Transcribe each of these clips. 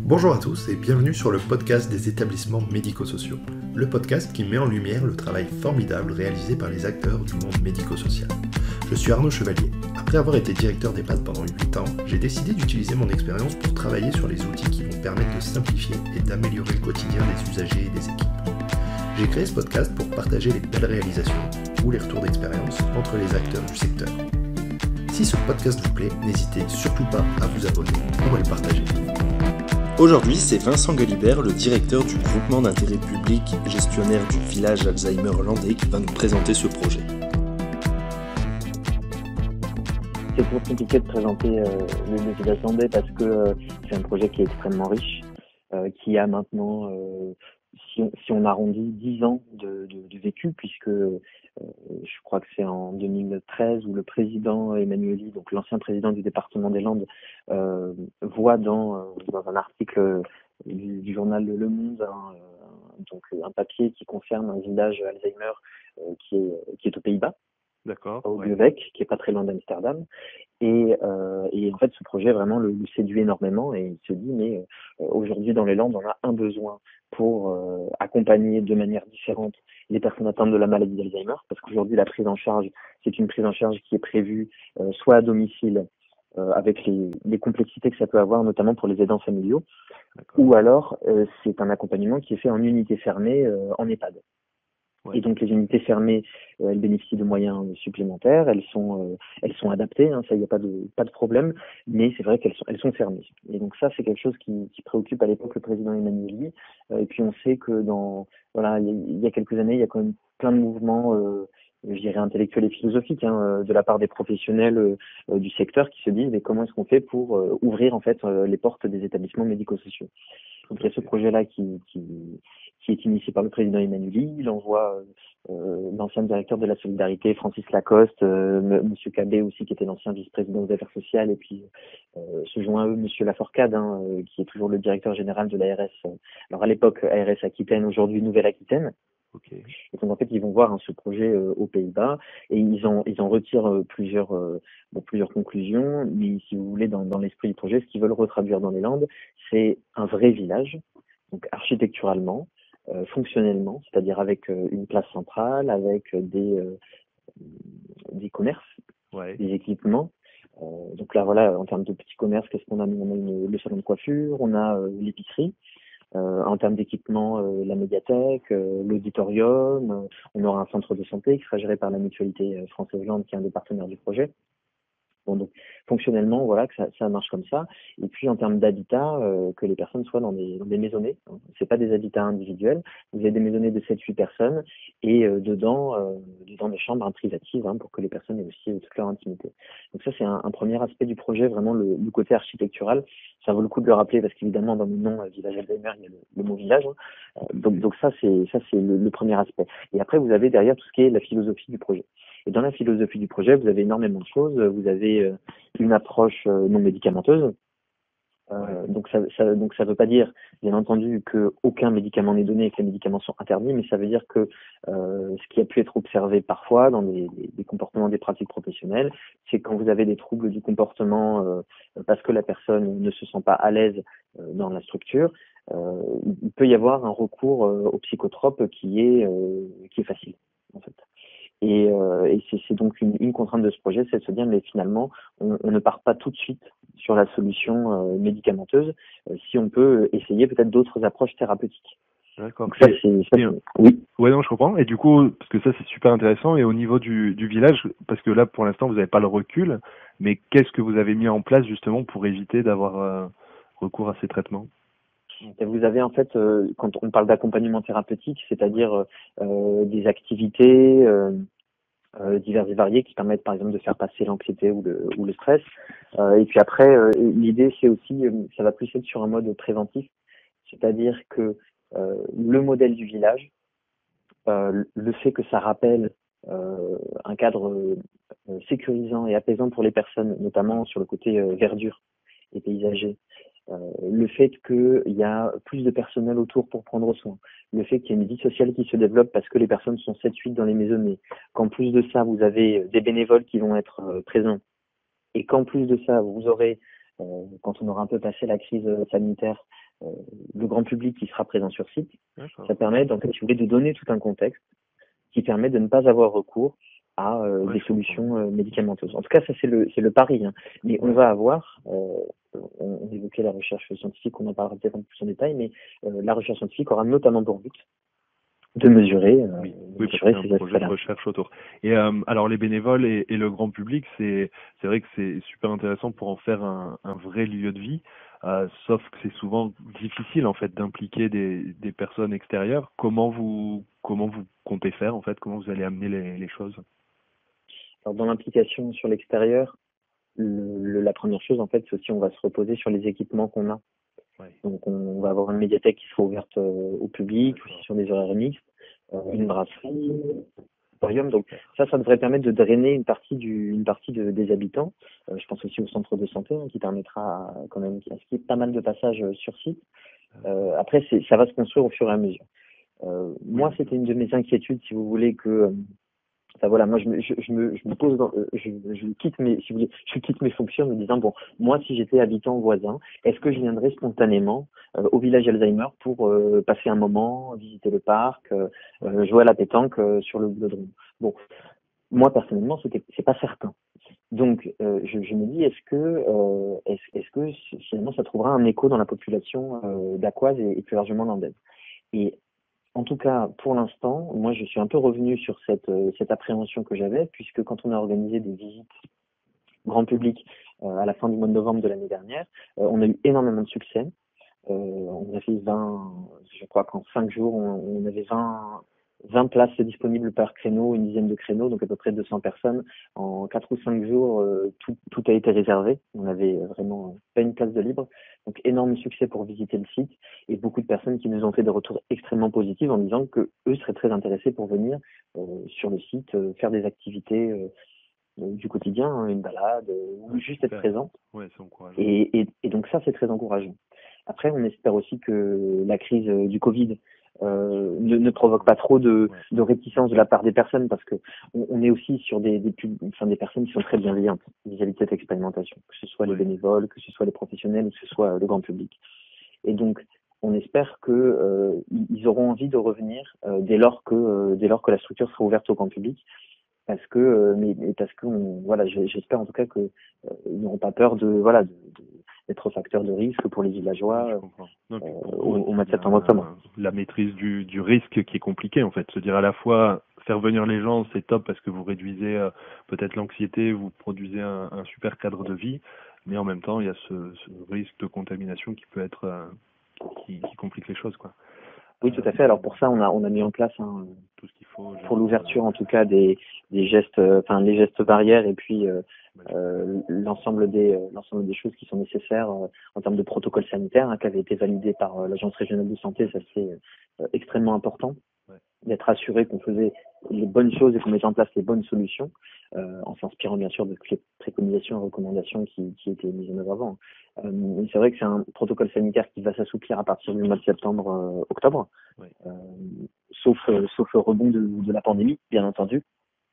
Bonjour à tous et bienvenue sur le podcast des établissements médico-sociaux, le podcast qui met en lumière le travail formidable réalisé par les acteurs du monde médico-social. Je suis Arnaud Chevalier. Après avoir été directeur d'EHPAD pendant 8 ans, j'ai décidé d'utiliser mon expérience pour travailler sur les outils qui vont permettre de simplifier et d'améliorer le quotidien des usagers et des équipes. J'ai créé ce podcast pour partager les belles réalisations ou les retours d'expérience entre les acteurs du secteur. Si ce podcast vous plaît, n'hésitez surtout pas à vous abonner ou à le partager. Aujourd'hui, c'est Vincent Galibert, le directeur du groupement d'intérêt public gestionnaire du village Alzheimer landais, qui va nous présenter ce projet. C'est toujours compliqué de présenter le village landais parce que c'est un projet qui est extrêmement riche, qui a maintenant, si on arrondit, 10 ans de vécu, puisque je crois que c'est en 2013 où le président Emmanueli, donc l'ancien président du département des Landes, voit dans un article du journal Le Monde donc un papier qui concerne un village Alzheimer qui est aux Pays-Bas. D'accord. Au Leuven, qui est pas très loin d'Amsterdam. Et en fait, ce projet vraiment le séduit énormément et il se dit, mais aujourd'hui dans les Landes, on a un besoin pour accompagner de manière différente les personnes atteintes de la maladie d'Alzheimer, parce qu'aujourd'hui, la prise en charge, c'est une prise en charge qui est prévue soit à domicile, avec les complexités que ça peut avoir, notamment pour les aidants familiaux, ou alors c'est un accompagnement qui est fait en unité fermée en EHPAD. Ouais. Et donc les unités fermées, elles bénéficient de moyens supplémentaires, elles sont adaptées, hein, ça il n'y a pas de problème, mais c'est vrai qu'elles sont fermées. Et donc ça c'est quelque chose qui préoccupe à l'époque le président Emmanueli. Et puis on sait que il y a quelques années, il y a quand même plein de mouvements, je dirais intellectuels et philosophiques, de la part des professionnels du secteur qui se disent mais comment est-ce qu'on fait pour ouvrir en fait les portes des établissements médico-sociaux. Donc il y a ce projet-là qui est initié par le président Emmanueli. Il envoie l'ancien directeur de la solidarité, Francis Lacoste, Monsieur Cabé aussi, qui était l'ancien vice-président des affaires sociales, et puis se joint à eux Monsieur Laforcade, qui est toujours le directeur général de l'ARS. Alors à l'époque ARS Aquitaine, aujourd'hui Nouvelle-Aquitaine. Okay. Et donc en fait ils vont voir ce projet aux Pays-Bas et ils en retirent plusieurs conclusions. Mais si vous voulez dans l'esprit du projet, ce qu'ils veulent retraduire dans les Landes, c'est un vrai village, donc architecturalement, fonctionnellement, c'est-à-dire avec une place centrale, avec des commerces, ouais, des équipements. Donc là voilà, en termes de petits commerces, qu'est-ce qu'on a? On a le salon de coiffure, on a l'épicerie. En termes d'équipement, la médiathèque, l'auditorium, on aura un centre de santé qui sera géré par la mutualité Française Landes, qui est un des partenaires du projet. Bon, donc fonctionnellement, voilà, que ça marche comme ça. Et puis en termes d'habitat, que les personnes soient dans des maisonnées. C'est pas des habitats individuels. Vous avez des maisonnées de 7-8 personnes et dedans des chambres privatives, pour que les personnes aient aussi toute leur intimité. Donc ça, c'est un premier aspect du projet, vraiment le côté architectural. Ça vaut le coup de le rappeler parce qu'évidemment dans le nom village Alzheimer, il y a le mot village. Donc ça c'est le premier aspect. Et après vous avez derrière tout ce qui est la philosophie du projet. Et dans la philosophie du projet, vous avez énormément de choses. Vous avez une approche non médicamenteuse. Donc ça veut pas dire, bien entendu, que aucun médicament n'est donné et que les médicaments sont interdits, mais ça veut dire que ce qui a pu être observé parfois dans des comportements, des pratiques professionnelles, c'est quand vous avez des troubles du comportement parce que la personne ne se sent pas à l'aise dans la structure, il peut y avoir un recours au psychotrope qui est facile en fait. Et c'est donc une contrainte de ce projet, c'est de se dire mais finalement on ne part pas tout de suite sur la solution médicamenteuse si on peut essayer peut-être d'autres approches thérapeutiques. D'accord. Donc ça, oui. Ouais, non, je comprends. Et du coup, parce que ça c'est super intéressant. Et au niveau du village, parce que là pour l'instant vous n'avez pas le recul, mais qu'est-ce que vous avez mis en place justement pour éviter d'avoir recours à ces traitements? Et vous avez en fait, quand on parle d'accompagnement thérapeutique, c'est-à-dire des activités diverses et variées qui permettent par exemple de faire passer l'anxiété ou le stress. Et puis après, l'idée c'est aussi, ça va plus être sur un mode préventif, c'est-à-dire que le modèle du village, le fait que ça rappelle un cadre sécurisant et apaisant pour les personnes, notamment sur le côté verdure et paysager, le fait qu'il y a plus de personnel autour pour prendre soin, le fait qu'il y a une vie sociale qui se développe parce que les personnes sont 7-8 dans les maisonnées, qu'en plus de ça, vous avez des bénévoles qui vont être présents, et qu'en plus de ça, vous aurez, quand on aura un peu passé la crise sanitaire, le grand public qui sera présent sur site. D'accord. Ça permet, en fait, si vous voulez, de donner tout un contexte qui permet de ne pas avoir recours à des solutions médicamenteuses. En tout cas, ça c'est le pari. Hein. Mais on va avoir, on évoquait la recherche scientifique, on en parlera peut-être un peu plus en détail, mais la recherche scientifique aura notamment pour but de mesurer, oui, parce qu'il y a un projet de recherche autour. Et alors les bénévoles et le grand public, c'est vrai que c'est super intéressant pour en faire un vrai lieu de vie. Sauf que c'est souvent difficile en fait d'impliquer des personnes extérieures. Comment vous comptez faire en fait? Comment vous allez amener les choses? Alors dans l'implication sur l'extérieur, la première chose en fait, c'est aussi on va se reposer sur les équipements qu'on a. Ouais. Donc on va avoir une médiathèque qui sera ouverte au public, aussi sur des horaires mixtes, une brasserie, un aquarium. Donc ça devrait permettre de drainer une partie des habitants. Je pense aussi au centre de santé qui permettra quand même à ce qu'il y ait pas mal de passages sur site. Après ça va se construire au fur et à mesure. Moi c'était une de mes inquiétudes, si vous voulez, que enfin, voilà, moi je me pose je quitte mes fonctions en me disant bon, moi si j'étais habitant voisin, est-ce que je viendrais spontanément au village Alzheimer pour passer un moment, visiter le parc, jouer à la pétanque sur le Vélodrome. Bon, moi personnellement c'est pas certain. Donc je me dis est-ce que finalement ça trouvera un écho dans la population dacquoise et plus largement landaise. Et en tout cas, pour l'instant, moi, je suis un peu revenu sur cette appréhension que j'avais, puisque quand on a organisé des visites grand public à la fin du mois de novembre de l'année dernière, on a eu énormément de succès. On a fait je crois qu'en 5 jours, on avait 20 places disponibles par créneau, une dizaine de créneaux, donc à peu près 200 personnes. En 4 ou 5 jours, tout a été réservé. On avait vraiment pas une place de libre. Donc énorme succès pour visiter le site et beaucoup de personnes qui nous ont fait des retours extrêmement positifs en disant que eux seraient très intéressés pour venir sur le site, faire des activités du quotidien, hein, une balade, ou juste être présent. Ouais, c'est encourageant. Et donc ça, c'est très encourageant. Après, on espère aussi que la crise du Covid ne provoque pas trop de réticence de la part des personnes, parce que on est aussi sur des personnes qui sont très bienveillantes vis-à-vis de cette expérimentation, que ce soit les bénévoles, que ce soit les professionnels, ou que ce soit le grand public. Et donc, on espère que ils auront envie de revenir dès lors que la structure sera ouverte au grand public. Parce que j'espère en tout cas que ils n'auront pas peur d'être facteur de risque pour les villageois au mois de septembre-octobre. La maîtrise du risque qui est compliquée en fait, se dire à la fois faire venir les gens, c'est top parce que vous réduisez peut-être l'anxiété, vous produisez un super cadre de vie, mais en même temps il y a ce risque de contamination qui peut être qui complique les choses quoi. Oui, tout à fait. Alors pour ça, on a mis en place tout ce qu'il faut pour l'ouverture, en tout cas des gestes, les gestes barrières, et puis l'ensemble des choses qui sont nécessaires en termes de protocole sanitaire, qui avait été validé par l'Agence régionale de santé. Ça c'est extrêmement important d'être assuré qu'on faisait les bonnes choses et qu'on mettait en place les bonnes solutions, en s'inspirant bien sûr de toutes les préconisations et recommandations qui étaient mises en œuvre avant. C'est vrai que c'est un protocole sanitaire qui va s'assouplir à partir du mois de septembre-octobre, sauf rebond de la pandémie, bien entendu.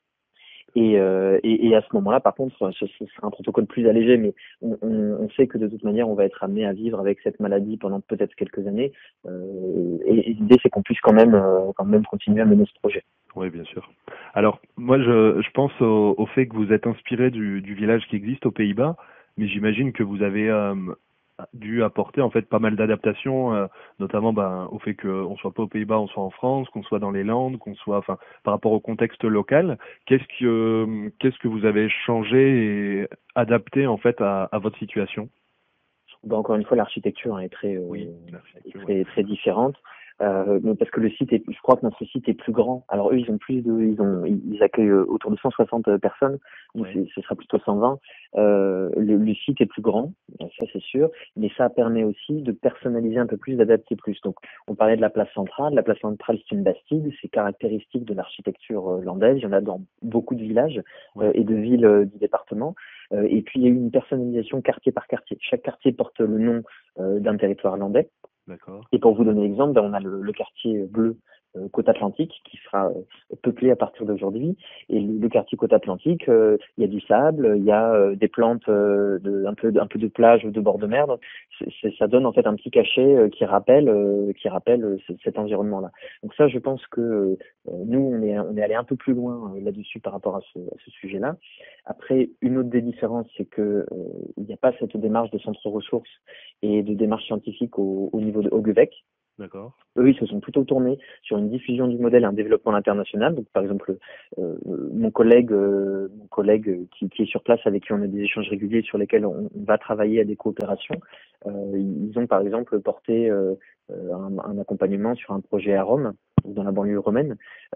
Et à ce moment-là, par contre, ce sera un protocole plus allégé, mais on sait que de toute manière, on va être amené à vivre avec cette maladie pendant peut-être quelques années. Et l'idée, c'est qu'on puisse quand même continuer à mener ce projet. Oui, bien sûr. Alors, moi, je pense au fait que vous êtes inspiré du village qui existe aux Pays-Bas, mais j'imagine que vous avez dû apporter en fait pas mal d'adaptations, notamment au fait qu'on soit pas aux Pays-Bas, on soit en France, qu'on soit dans les Landes, qu'on soit, par rapport au contexte local. Qu'est-ce que vous avez changé et adapté en fait à votre situation? Encore une fois, l'architecture est très différente. Parce que le site je crois que notre site est plus grand. Alors eux, ils accueillent autour de 160 personnes, donc ce sera plutôt 120. Le site est plus grand, ça c'est sûr, mais ça permet aussi de personnaliser un peu plus, d'adapter plus. Donc on parlait de la place centrale. La place centrale, c'est une bastide, c'est caractéristique de l'architecture landaise. Il y en a dans beaucoup de villages et de villes du département. Et puis il y a eu une personnalisation quartier par quartier. Chaque quartier porte le nom d'un territoire landais. D'accord. Et pour vous donner l'exemple, on a le quartier bleu côte atlantique qui sera peuplé à partir d'aujourd'hui. Et le quartier côte atlantique, il y a du sable, il y a des plantes, un peu de plage ou de bord de mer. Donc ça donne en fait un petit cachet qui rappelle cet environnement-là. Donc ça, je pense que nous, on est allé un peu plus loin là-dessus par rapport à ce sujet-là. Après, une autre des différences, c'est que il n'y a pas cette démarche de centre ressources et de démarche scientifique au niveau de Hoguevec. D'accord. Eux, ils se sont plutôt tournés sur une diffusion du modèle et un développement international. Donc, par exemple, mon collègue qui est sur place, avec qui on a des échanges réguliers sur lesquels on va travailler à des coopérations, ils ont par exemple porté un accompagnement sur un projet à Rome, dans la banlieue romaine,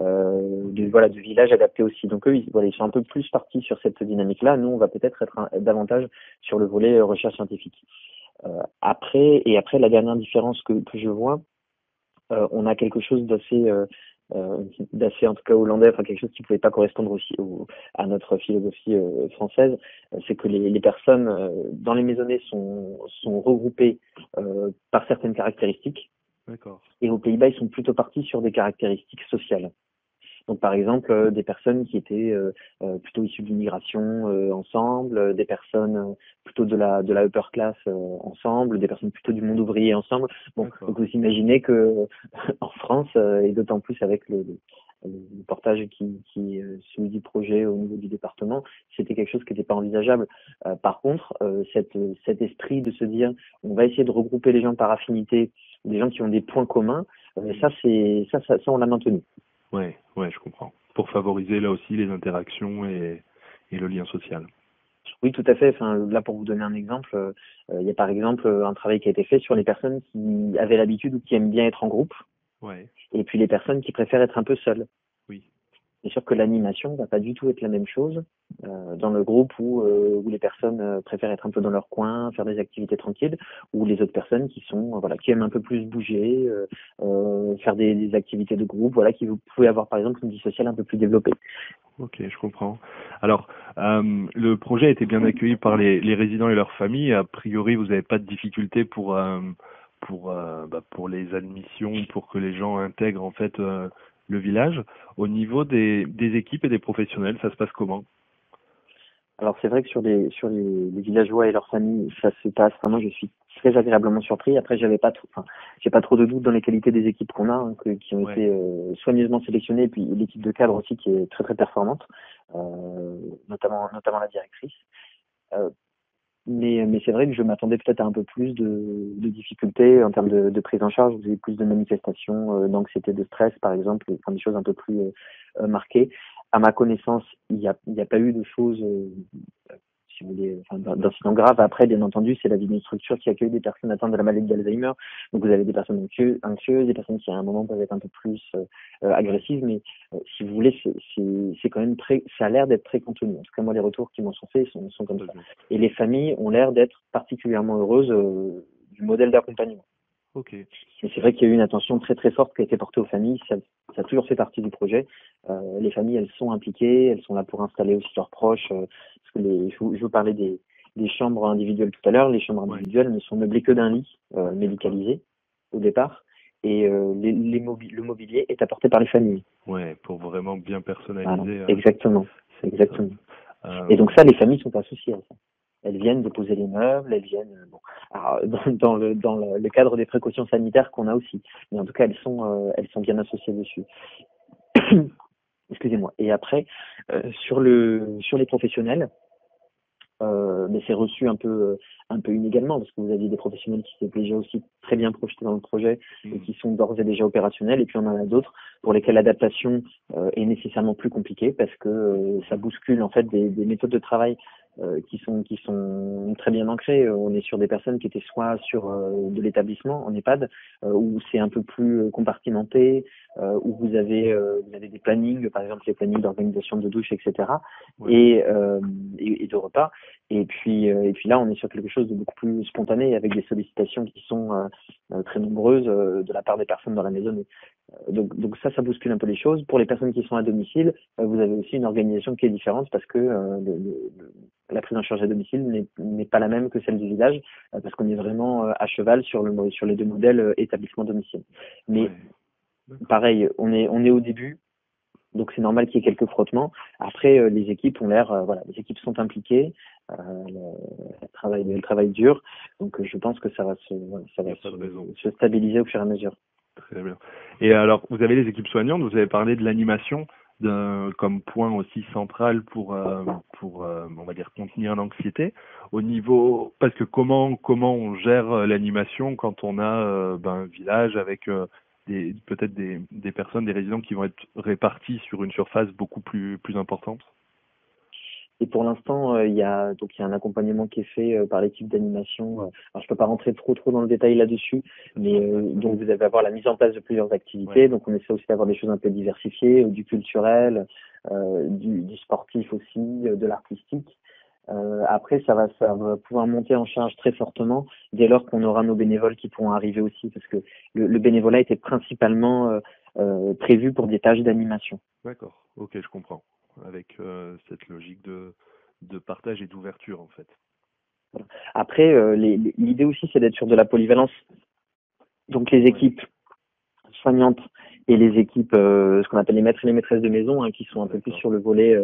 de villages adaptés aussi. Donc eux, ils sont un peu plus partis sur cette dynamique-là. Nous, on va peut-être être davantage sur le volet recherche scientifique. Après, la dernière différence que je vois, on a quelque chose d'assez en tout cas hollandais, enfin quelque chose qui pouvait pas correspondre aussi à notre philosophie française, c'est que les personnes dans les maisonnées sont regroupées par certaines caractéristiques. D'accord. Et aux Pays-Bas, ils sont plutôt partis sur des caractéristiques sociales. Donc par exemple des personnes qui étaient plutôt issues de l'immigration ensemble, des personnes plutôt de la upper class ensemble, des personnes plutôt du monde ouvrier ensemble. Bon, donc vous imaginez que en France et d'autant plus avec le portage qui celui du projet au niveau du département, c'était quelque chose qui n'était pas envisageable. Par contre, cet esprit de se dire on va essayer de regrouper les gens par affinité, des gens qui ont des points communs, ça on l'a maintenu. Ouais, je comprends. Pour favoriser là aussi les interactions et le lien social. Oui, tout à fait. Enfin, là, pour vous donner un exemple, il y a par exemple un travail qui a été fait sur les personnes qui avaient l'habitude ou qui aiment bien être en groupe, et puis les personnes qui préfèrent être un peu seules. Oui. C'est sûr que l'animation va pas du tout être la même chose dans le groupe où les personnes préfèrent être un peu dans leur coin, faire des activités tranquilles, ou les autres personnes qui aiment un peu plus bouger, faire des activités de groupe, qui vous pouvez avoir par exemple une vie sociale un peu plus développée. Ok, je comprends. Alors, le projet a été bien accueilli par les résidents et leurs familles. A priori, vous n'avez pas de difficultés pour les admissions, pour que les gens intègrent en fait le village. Au niveau des équipes et des professionnels, ça se passe comment? Alors c'est vrai que sur les villageois et leurs familles, ça se passe. Moi, je suis très agréablement surpris. Après, j'ai pas trop de doutes dans les qualités des équipes qu'on a, qui ont été soigneusement sélectionnées, et puis l'équipe de cadre aussi qui est très très performante, notamment la directrice. Mais c'est vrai que je m'attendais peut-être à un peu plus de difficultés en termes de prise en charge. Vous avez plus de manifestations d'anxiété, de stress, par exemple, des choses un peu plus marquées. À ma connaissance, il y a pas eu de choses, si vous voulez, d'incidents graves. Après, bien entendu, c'est la vie d'une structure qui accueille des personnes atteintes de la maladie d'Alzheimer. Donc, vous avez des personnes anxieuses, des personnes qui, à un moment, peuvent être un peu plus agressives. Mais si vous voulez, c'est quand même ça a l'air d'être très contenu. En tout cas, moi, les retours qui m'en sont faits sont comme ça. Et les familles ont l'air d'être particulièrement heureuses du modèle d'accompagnement. Ok. Mais c'est vrai qu'il y a eu une attention très très forte qui a été portée aux familles. Ça a toujours fait partie du projet. Les familles, elles sont impliquées, elles sont là pour installer aussi leurs proches. Parce que je vous parlais des chambres individuelles tout à l'heure. Les chambres individuelles ne sont meublées que d'un lit médicalisé au départ. Et le mobilier est apporté par les familles. Ouais, pour vraiment bien personnaliser. Voilà. Exactement. Et donc ça, les familles sont associées à ça. Elles viennent déposer les meubles, elles viennent dans le cadre des précautions sanitaires qu'on a aussi. Mais en tout cas, elles sont bien associées dessus. Excusez-moi. Et après, sur les professionnels, mais c'est reçu un peu inégalement parce que vous aviez des professionnels qui s'étaient déjà aussi très bien projetés dans le projet et qui sont d'ores et déjà opérationnels, et puis on en a d'autres pour lesquels l'adaptation est nécessairement plus compliquée parce que ça bouscule en fait des méthodes de travail qui sont très bien ancrées. On est sur des personnes qui étaient soit sur de l'établissement en EHPAD où c'est un peu plus compartimenté, où vous avez des plannings, par exemple les plannings d'organisation de douche, etc. Et de repas. Et puis là, on est sur quelque chose de beaucoup plus spontané avec des sollicitations qui sont très nombreuses de la part des personnes dans la maison. Donc ça bouscule un peu les choses. Pour les personnes qui sont à domicile, vous avez aussi une organisation qui est différente parce que la prise en charge à domicile n'est pas la même que celle du village parce qu'on est vraiment à cheval sur les deux modèles établissement-domicile. Mais pareil, on est au début, donc c'est normal qu'il y ait quelques frottements. Après, les équipes ont l'air, les équipes sont impliquées, elles travaillent dur, donc je pense que ça va se stabiliser au fur et à mesure. Très bien. Et alors, vous avez les équipes soignantes, vous avez parlé de l'animation comme point aussi central pour on va dire contenir l'anxiété. Au niveau, parce que comment on gère l'animation quand on a un village avec peut-être des personnes, des résidents qui vont être répartis sur une surface beaucoup plus importante? Et pour l'instant, il y a un accompagnement qui est fait par l'équipe d'animation. Alors je peux pas rentrer trop dans le détail là-dessus, mais donc vous allez avoir la mise en place de plusieurs activités. Ouais. Donc on essaie aussi d'avoir des choses un peu diversifiées, du culturel, du sportif aussi, de l'artistique. Après, ça va pouvoir monter en charge très fortement dès lors qu'on aura nos bénévoles qui pourront arriver aussi, parce que le bénévolat était principalement prévu pour des tâches d'animation. D'accord, ok, je comprends. Avec cette logique de partage et d'ouverture en fait. Voilà. Après, l'idée aussi c'est d'être sur de la polyvalence. Donc les équipes soignantes et les équipes, ce qu'on appelle les maîtres et les maîtresses de maison, qui sont un peu plus sur le volet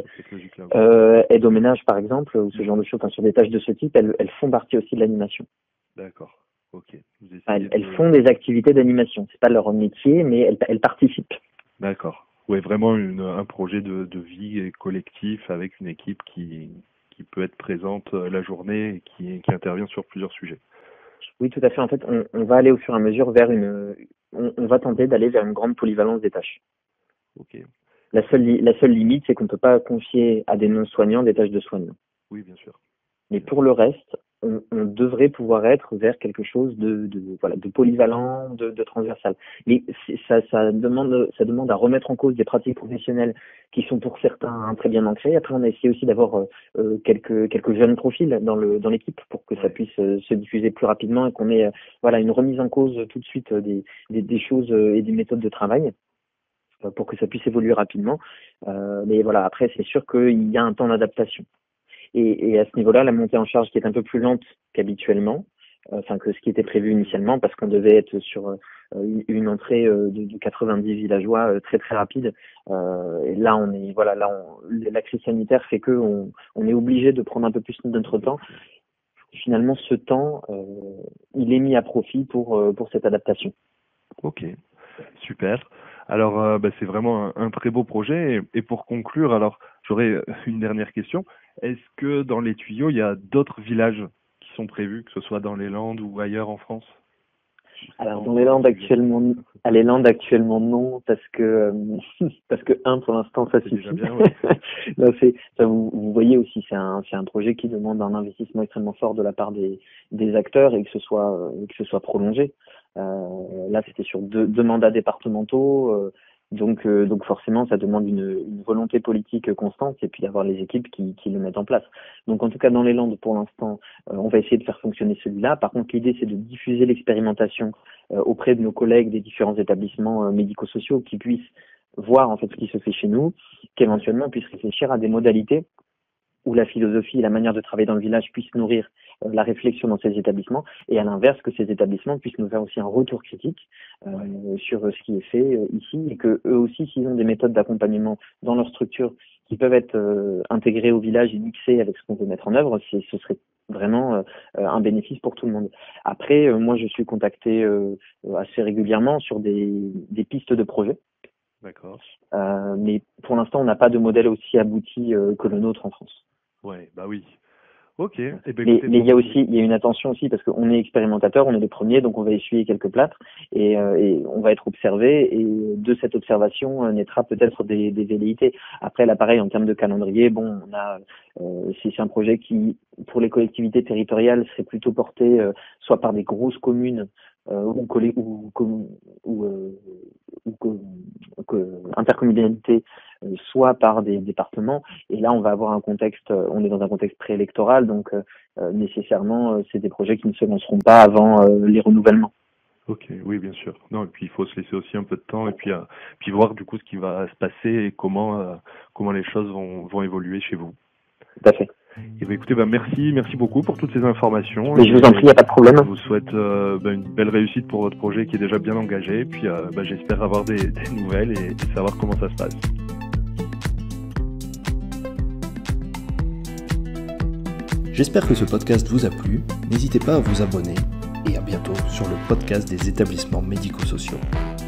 aide au ménage par exemple, ou ce genre de choses, sur des tâches de ce type, elles font partie aussi de l'animation. D'accord, ok. Elles font des activités d'animation, c'est pas leur métier, mais elles participent. D'accord. Oui, vraiment un projet de vie collectif avec une équipe qui peut être présente la journée et qui intervient sur plusieurs sujets. Oui, tout à fait. En fait, on va aller au fur et à mesure vers on va tenter d'aller vers une grande polyvalence des tâches. Ok. La seule limite, c'est qu'on ne peut pas confier à des non-soignants des tâches de soignants. Oui, bien sûr. Mais pour le reste, on devrait pouvoir être vers quelque chose de polyvalent, de transversal. Mais ça demande à remettre en cause des pratiques professionnelles qui sont pour certains très bien ancrées. Après, on a essayé aussi d'avoir quelques jeunes profils dans l'équipe pour que ça puisse se diffuser plus rapidement et qu'on ait une remise en cause tout de suite des choses et des méthodes de travail pour que ça puisse évoluer rapidement. Mais voilà, après, c'est sûr qu'il y a un temps d'adaptation. Et à ce niveau-là, la montée en charge qui est un peu plus lente qu'habituellement, que ce qui était prévu initialement, parce qu'on devait être sur une entrée de 90 villageois très très rapide. Et là, la crise sanitaire fait que on est obligé de prendre un peu plus notre temps. Finalement, ce temps, il est mis à profit pour cette adaptation. Ok, super. Alors, c'est vraiment un très beau projet. Et pour conclure, alors, j'aurais une dernière question. Est-ce que dans les tuyaux, il y a d'autres villages qui sont prévus, que ce soit dans les Landes ou ailleurs en France? Alors, dans les Landes actuellement, non, parce que pour l'instant, ça suffit. Bien, ouais. Non, vous voyez aussi, c'est un projet qui demande un investissement extrêmement fort de la part des acteurs et que ce soit prolongé. Là, c'était sur deux mandats départementaux. Donc forcément, ça demande une volonté politique constante et puis d'avoir les équipes qui le mettent en place. Donc en tout cas, dans les Landes, pour l'instant, on va essayer de faire fonctionner celui-là. Par contre, l'idée, c'est de diffuser l'expérimentation auprès de nos collègues des différents établissements médico-sociaux qui puissent voir en fait ce qui se fait chez nous, qu'éventuellement on puisse réfléchir à des modalités où la philosophie et la manière de travailler dans le village puissent nourrir la réflexion dans ces établissements, et à l'inverse, que ces établissements puissent nous faire aussi un retour critique sur ce qui est fait ici, et que eux aussi, s'ils ont des méthodes d'accompagnement dans leur structure qui peuvent être intégrées au village et mixées avec ce qu'on veut mettre en œuvre, ce serait vraiment un bénéfice pour tout le monde. Après, moi, je suis contacté assez régulièrement sur des pistes de projets. D'accord. Mais pour l'instant, on n'a pas de modèle aussi abouti que le nôtre en France. Ouais, bah oui. Ok. Mais il y a une attention aussi parce qu'on est expérimentateur, on est les premiers, donc on va essuyer quelques plâtres et on va être observé, et de cette observation naîtra peut-être des velléités. Après, là, pareil, en termes de calendrier, bon, on a c'est un projet qui, pour les collectivités territoriales, serait plutôt porté soit par des grosses communes intercommunalité, soit par des départements. Et là, on va avoir on est dans un contexte préélectoral, donc nécessairement, c'est des projets qui ne se lanceront pas avant les renouvellements. Ok, oui, bien sûr. Non, et puis il faut se laisser aussi un peu de temps et puis voir du coup ce qui va se passer et comment les choses vont évoluer chez vous. Tout à fait. Et écoutez, merci beaucoup pour toutes ces informations. Mais je vous en prie, il n'y a pas de problème. Je vous souhaite une belle réussite pour votre projet qui est déjà bien engagé. Puis j'espère avoir des nouvelles et savoir comment ça se passe. J'espère que ce podcast vous a plu. N'hésitez pas à vous abonner et à bientôt sur le podcast des établissements médico-sociaux.